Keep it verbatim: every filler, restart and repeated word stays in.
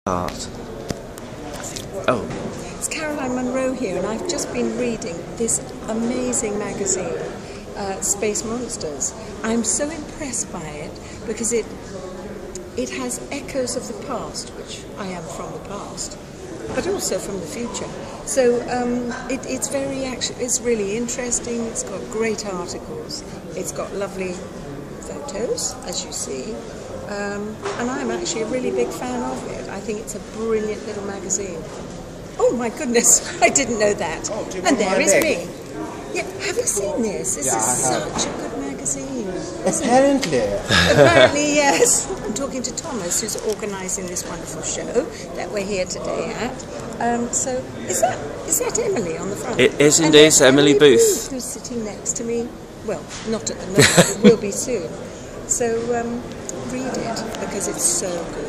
Art. Oh. It's Caroline Munro here, and I've just been reading this amazing magazine, uh, Space Monsters. I'm so impressed by it because it it has echoes of the past, which I am from the past, but also from the future. So um, it, it's very actually, it's really interesting. It's got great articles. It's got lovely photos, as you see. Um, and I'm actually a really big fan of it. I think it's a brilliant little magazine. Oh my goodness, I didn't know that. Oh, do you and want there my is leg? me. Yeah, have you seen this? This Yeah, is I have. such a good magazine. Apparently. Apparently, yes. I'm talking to Thomas, who's organising this wonderful show that we're here today at. Um, so, is that is that Emily on the front? It is And indeed there's Emily Booth. who's sitting next to me. Well, not at the moment, but will be soon. So um, read it because it's so good.